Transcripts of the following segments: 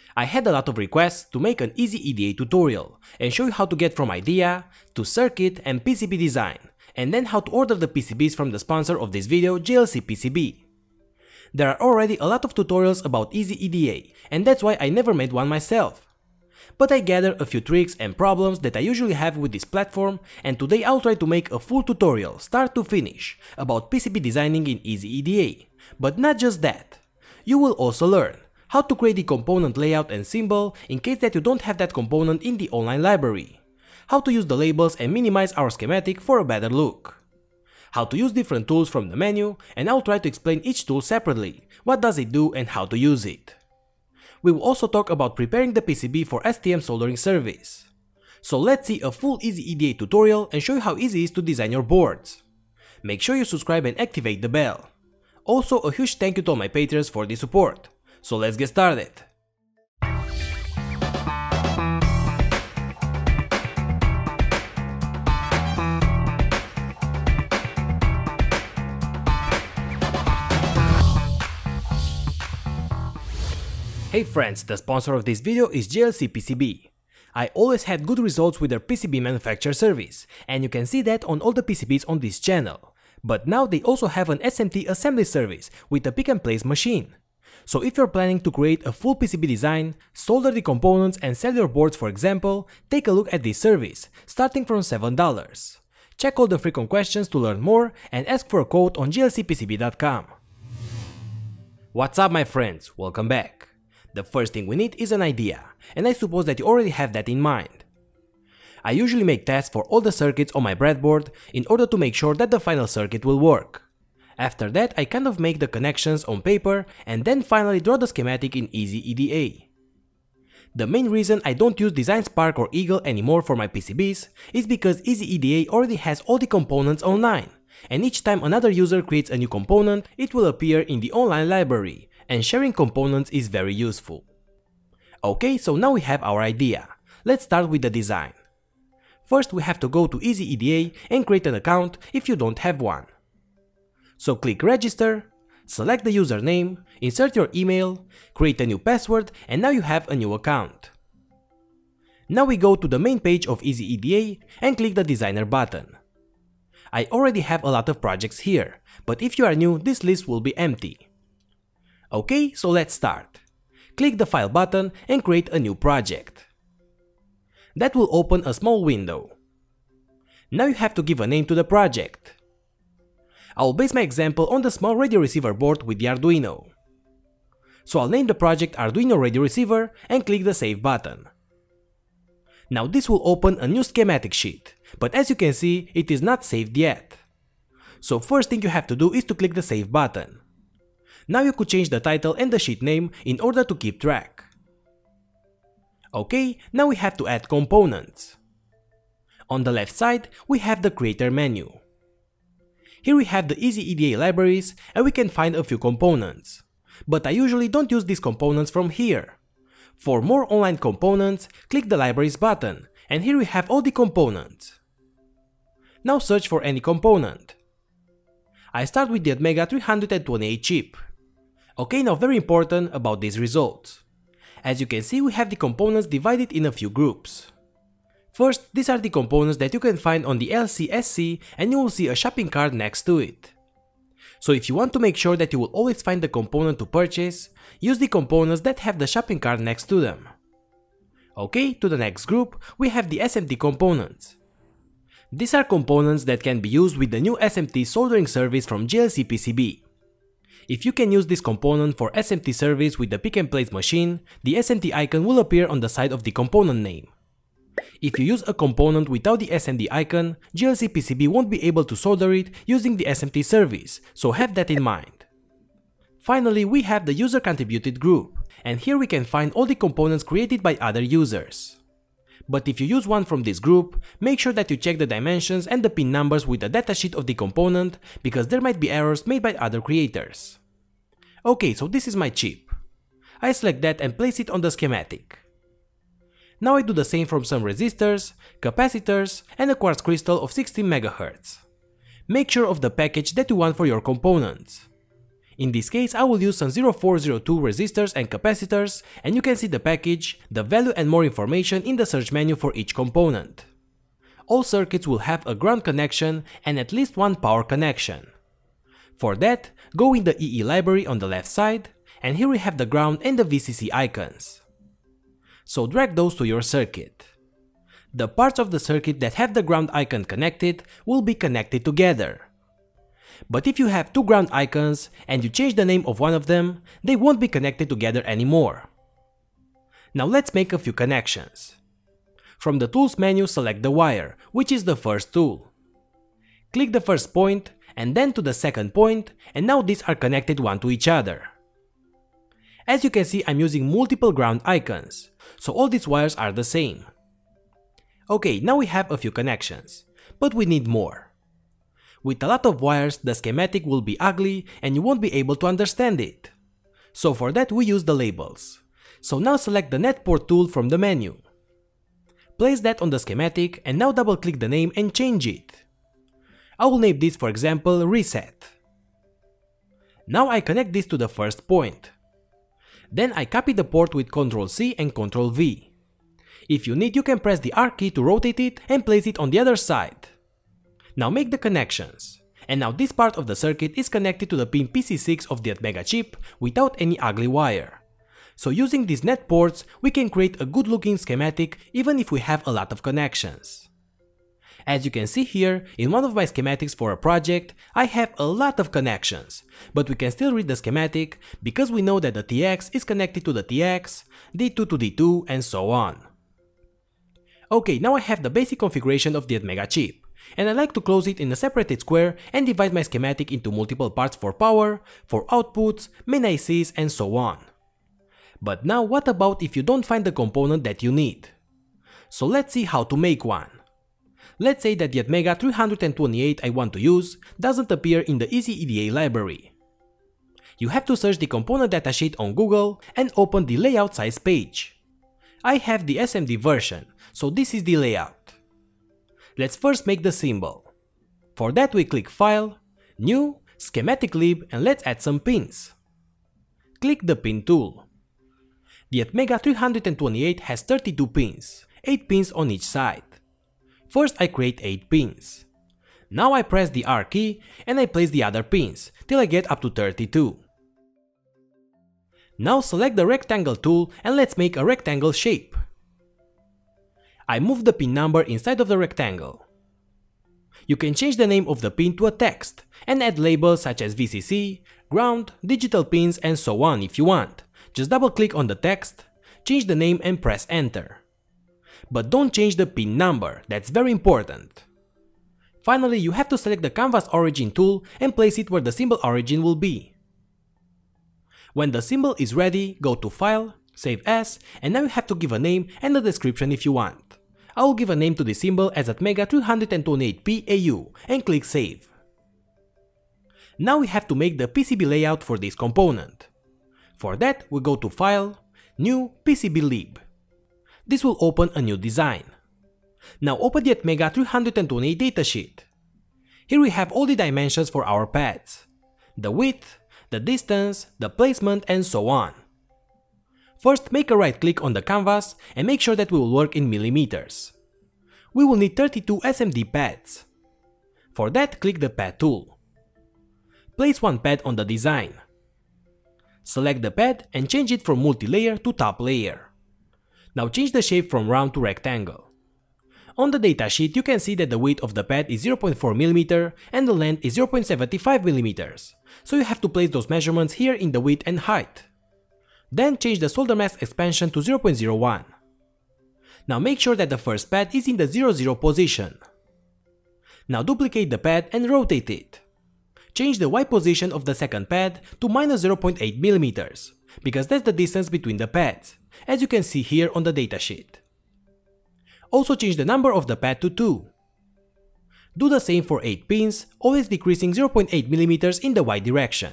I had a lot of requests to make an easy EDA tutorial and show you how to get from idea to circuit and PCB design, and then how to order the PCBs from the sponsor of this video, JLC PCB. There are already a lot of tutorials about easy EDA, and that's why I never made one myself. But I gathered a few tricks and problems that I usually have with this platform, and today I'll try to make a full tutorial, start to finish, about PCB designing in easy EDA. But not just that. You will also learn how to create the component layout and symbol in case that you don't have that component in the online library, how to use the labels and minimize our schematic for a better look, how to use different tools from the menu, and I'll try to explain each tool separately, what does it do and how to use it. We will also talk about preparing the PCB for STM soldering service. So let's see a full easy EDA tutorial and show you how easy it is to design your boards. Make sure you subscribe and activate the bell. Also, a huge thank you to all my patrons for the support. So let's get started. Hey friends, the sponsor of this video is JLC PCB. I always had good results with their PCB manufacturer service, and you can see that on all the PCBs on this channel. But now they also have an SMT assembly service with a pick and place machine. So if you're planning to create a full PCB design, solder the components and sell your boards for example, take a look at this service, starting from $7. Check all the frequent questions to learn more and ask for a quote on jlcpcb.com. What's up my friends, welcome back. The first thing we need is an idea, and I suppose that you already have that in mind. I usually make tests for all the circuits on my breadboard in order to make sure that the final circuit will work. After that, I kind of make the connections on paper and then finally draw the schematic in easy EDA. The main reason I don't use Design Spark or Eagle anymore for my PCBs is because easy EDA already has all the components online, and each time another user creates a new component, it will appear in the online library, and sharing components is very useful. Okay, so now we have our idea. Let's start with the design. First we have to go to easy EDA and create an account if you don't have one. So click register, select the username, insert your email, create a new password, and now you have a new account. Now we go to the main page of easy EDA and click the designer button. I already have a lot of projects here, but if you are new, this list will be empty. Okay, so let's start. Click the file button and create a new project. That will open a small window. Now you have to give a name to the project. I will base my example on the small radio receiver board with the Arduino. So I'll name the project Arduino Radio Receiver and click the Save button. Now this will open a new schematic sheet, but as you can see, it is not saved yet. So first thing you have to do is to click the Save button. Now you could change the title and the sheet name in order to keep track. Okay, now we have to add components. On the left side, we have the Creator menu. Here we have the easy EDA libraries and we can find a few components. But I usually don't use these components from here. For more online components, click the Libraries button, and here we have all the components. Now search for any component. I start with the Atmega 328 chip. Okay, now very important about these results. As you can see, we have the components divided in a few groups. First, these are the components that you can find on the LCSC, and you will see a shopping cart next to it. So if you want to make sure that you will always find the component to purchase, use the components that have the shopping cart next to them. Okay, to the next group, we have the SMT components. These are components that can be used with the new SMT soldering service from JLC PCB. If you can use this component for SMT service with the pick and place machine, the SMT icon will appear on the side of the component name. If you use a component without the SMT icon, JLC PCB won't be able to solder it using the SMT service, so have that in mind. Finally, we have the user contributed group, and here we can find all the components created by other users. But if you use one from this group, make sure that you check the dimensions and the pin numbers with the datasheet of the component, because there might be errors made by other creators. Okay, so this is my chip. I select that and place it on the schematic. Now I do the same from some resistors, capacitors, and a quartz crystal of 16 MHz. Make sure of the package that you want for your components. In this case, I will use some 0402 resistors and capacitors, and you can see the package, the value and more information in the search menu for each component. All circuits will have a ground connection and at least one power connection. For that, go in the EE library on the left side, and here we have the ground and the VCC icons. So drag those to your circuit. The parts of the circuit that have the ground icon connected will be connected together. But if you have two ground icons and you change the name of one of them, they won't be connected together anymore. Now let's make a few connections. From the Tools menu, select the wire, which is the first tool. Click the first point and then to the second point, and now these are connected one to each other. As you can see, I'm using multiple ground icons, so all these wires are the same. Okay, now we have a few connections, but we need more. With a lot of wires, the schematic will be ugly and you won't be able to understand it. So for that we use the labels. So now select the Net Port tool from the menu. Place that on the schematic and now double click the name and change it. I will name this, for example, Reset. Now I connect this to the first point. Then I copy the port with Ctrl C and Ctrl V. If you need, you can press the R key to rotate it and place it on the other side. Now make the connections. And now this part of the circuit is connected to the pin PC6 of the Atmega chip without any ugly wire. So using these net ports, we can create a good looking schematic even if we have a lot of connections. As you can see here, in one of my schematics for a project, I have a lot of connections, but we can still read the schematic because we know that the TX is connected to the TX, D2 to D2, and so on. Okay, now I have the basic configuration of the Atmega chip, and I like to close it in a separated square and divide my schematic into multiple parts for power, for outputs, main ICs, and so on. But now what about if you don't find the component that you need? So let's see how to make one. Let's say that the Atmega 328 I want to use doesn't appear in the EasyEDA library. You have to search the component datasheet on Google and open the layout size page. I have the SMD version, so this is the layout. Let's first make the symbol. For that we click File, New, Schematic Lib, and let's add some pins. Click the pin tool. The Atmega 328 has 32 pins, 8 pins on each side. First I create 8 pins. Now I press the R key and I place the other pins till I get up to 32. Now select the rectangle tool and let's make a rectangle shape. I move the pin number inside of the rectangle. You can change the name of the pin to a text and add labels such as VCC, ground, digital pins, and so on if you want. Just double click on the text, change the name and press enter. But don't change the pin number, that's very important. Finally, you have to select the canvas origin tool and place it where the symbol origin will be. When the symbol is ready, go to File, Save As, and now you have to give a name and a description if you want. I will give a name to the symbol as Atmega 328P AU and click Save. Now we have to make the PCB layout for this component. For that, we go to File, New, PCB Lib. This will open a new design. Now open the Atmega 328 datasheet. Here we have all the dimensions for our pads, the width, the distance, the placement, and so on. First, make a right click on the canvas and make sure that we will work in millimeters. We will need 32 SMD pads. For that, click the pad tool. Place one pad on the design. Select the pad and change it from multi-layer to top layer. Now change the shape from round to rectangle. On the datasheet you can see that the width of the pad is 0.4 mm and the length is 0.75 mm, so you have to place those measurements here in the width and height. Then change the solder mask expansion to 0.01. Now make sure that the first pad is in the 00 position. Now duplicate the pad and rotate it. Change the Y position of the second pad to -0.8 mm, because that's the distance between the pads, as you can see here on the datasheet. Also change the number of the pad to 2. Do the same for 8 pins, always decreasing 0.8 mm in the Y direction.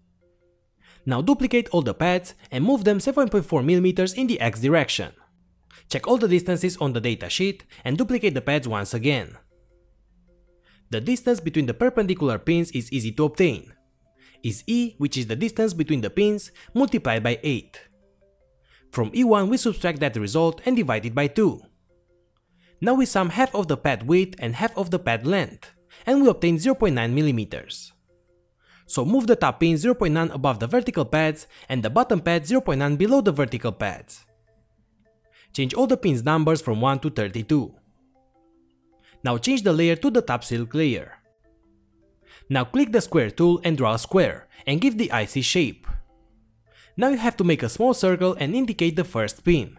Now duplicate all the pads and move them 7.4 mm in the X direction. Check all the distances on the datasheet and duplicate the pads once again. The distance between the perpendicular pins is easy to obtain. is E, which is the distance between the pins, multiplied by 8. From E1 we subtract that result and divide it by 2. Now we sum half of the pad width and half of the pad length, and we obtain 0.9 mm. So move the top pin 0.9 above the vertical pads and the bottom pad 0.9 below the vertical pads. Change all the pins numbers from 1 to 32. Now change the layer to the top silk layer. Now click the square tool and draw a square, and give the IC shape. Now you have to make a small circle and indicate the first pin.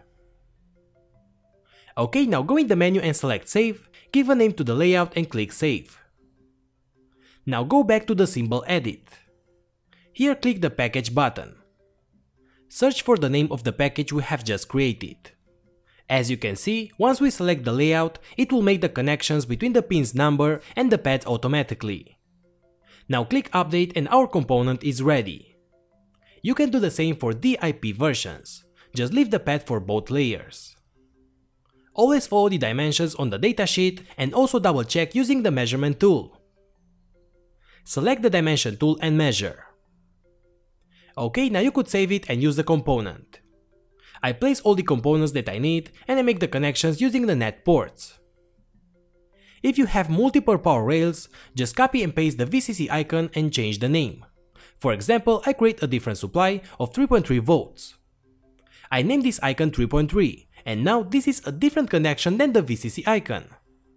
Okay, now go in the menu and select Save, give a name to the layout and click Save. Now go back to the symbol Edit. Here click the Package button. Search for the name of the package we have just created. As you can see, once we select the layout, it will make the connections between the pins number and the pads automatically. Now click Update and our component is ready. You can do the same for DIP versions, just leave the pad for both layers. Always follow the dimensions on the datasheet and also double check using the measurement tool. Select the dimension tool and measure. Okay, now you could save it and use the component. I place all the components that I need and I make the connections using the net ports. If you have multiple power rails, just copy and paste the VCC icon and change the name. For example, I create a different supply of 3.3 volts. I name this icon 3.3, and now this is a different connection than the VCC icon.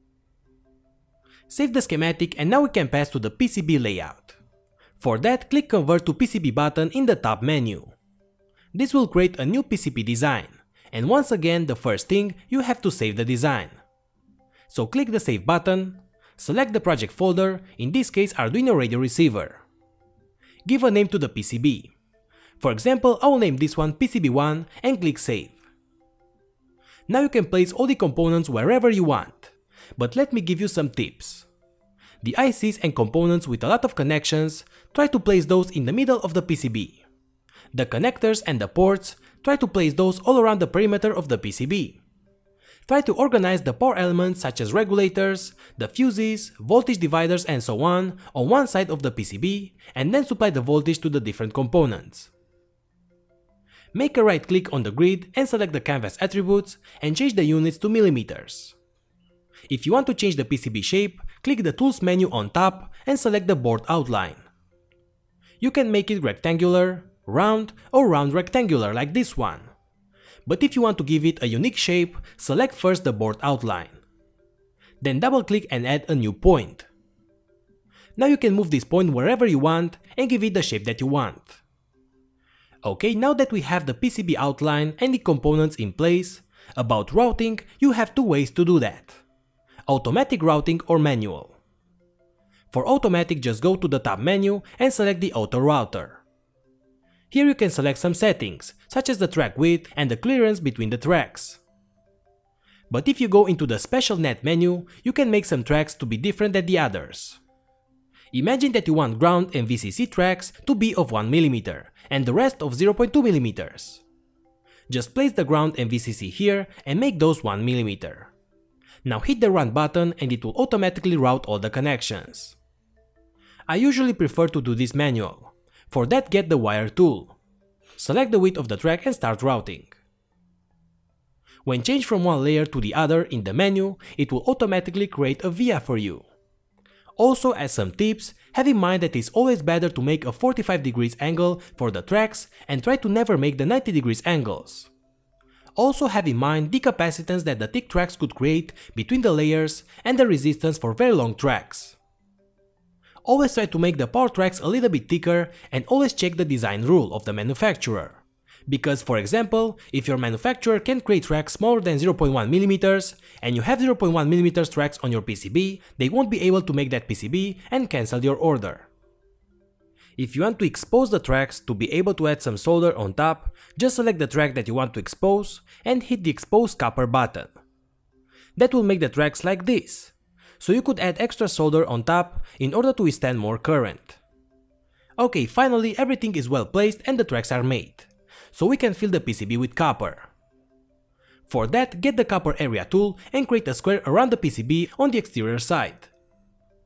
Save the schematic and now we can pass to the PCB layout. For that, click Convert to PCB button in the top menu. This will create a new PCB design, and once again the first thing, you have to save the design. So click the Save button, select the project folder, in this case Arduino Radio Receiver. Give a name to the PCB. For example, I will name this one PCB1 and click Save. Now you can place all the components wherever you want, but let me give you some tips. The ICs and components with a lot of connections, try to place those in the middle of the PCB. The connectors and the ports, try to place those all around the perimeter of the PCB. Try to organize the power elements such as regulators, the fuses, voltage dividers and so on one side of the PCB, and then supply the voltage to the different components. Make a right click on the grid and select the canvas attributes and change the units to millimeters. If you want to change the PCB shape, click the Tools menu on top and select the board outline. You can make it rectangular, round or round rectangular like this one. But if you want to give it a unique shape, select first the board outline. Then double click and add a new point. Now you can move this point wherever you want and give it the shape that you want. Okay, now that we have the PCB outline and the components in place, about routing, you have two ways to do that. Automatic routing or manual. For automatic, just go to the top menu and select the auto router. Here you can select some settings, such as the track width and the clearance between the tracks. But if you go into the special net menu, you can make some tracks to be different than the others. Imagine that you want ground and VCC tracks to be of 1 mm and the rest of 0.2 mm. Just place the ground and VCC here and make those 1 mm. Now hit the Run button and it will automatically route all the connections. I usually prefer to do this manual. For that, get the Wire tool. Select the width of the track and start routing. When change from one layer to the other in the menu, it will automatically create a via for you. Also, as some tips, have in mind that it's always better to make a 45 degrees angle for the tracks and try to never make the 90 degrees angles. Also have in mind the capacitance that the thick tracks could create between the layers and the resistance for very long tracks. Always try to make the power tracks a little bit thicker and always check the design rule of the manufacturer. Because, for example, if your manufacturer can create tracks smaller than 0.1 mm and you have 0.1 mm tracks on your PCB, they won't be able to make that PCB and cancel your order. If you want to expose the tracks to be able to add some solder on top, just select the track that you want to expose and hit the Expose Copper button. That will make the tracks like this. So you could add extra solder on top in order to withstand more current. Okay, finally everything is well placed and the tracks are made. So we can fill the PCB with copper. For that, get the copper area tool and create a square around the PCB on the exterior side.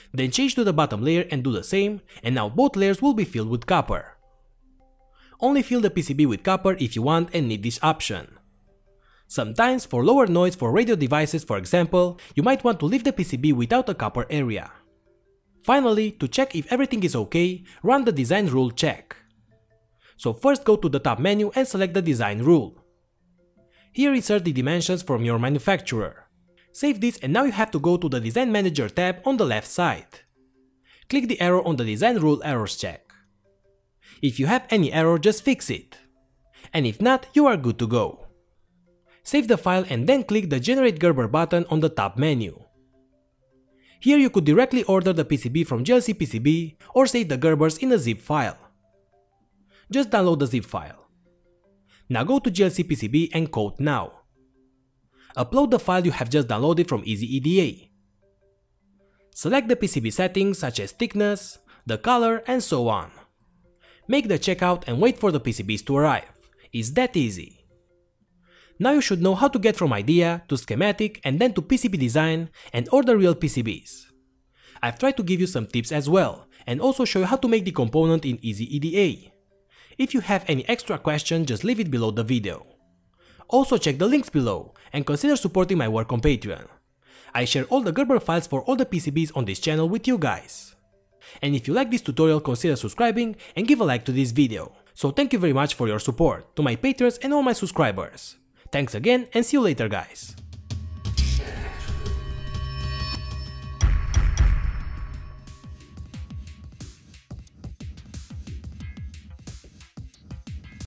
Then change to the bottom layer and do the same, and now both layers will be filled with copper. Only fill the PCB with copper if you want and need this option. Sometimes, for lower noise for radio devices for example, you might want to leave the PCB without a copper area. Finally, to check if everything is okay, run the design rule check. So first go to the top menu and select the design rule. Here insert the dimensions from your manufacturer. Save this and now you have to go to the Design Manager tab on the left side. Click the arrow on the design rule errors check. If you have any error, just fix it. And if not, you are good to go. Save the file and then click the Generate Gerber button on the top menu. Here you could directly order the PCB from JLC PCB or save the Gerbers in a zip file. Just download the zip file. Now go to JLC PCB and code now. Upload the file you have just downloaded from EasyEDA. Select the PCB settings such as thickness, the color, and so on. Make the checkout and wait for the PCBs to arrive. It's that easy. Now you should know how to get from idea to schematic and then to PCB design and order real PCBs. I've tried to give you some tips as well and also show you how to make the component in EasyEDA. If you have any extra question, just leave it below the video. Also check the links below and consider supporting my work on Patreon. I share all the Gerber files for all the PCBs on this channel with you guys. And if you like this tutorial, consider subscribing and give a like to this video. So thank you very much for your support, to my patrons and all my subscribers. Thanks again and see you later guys.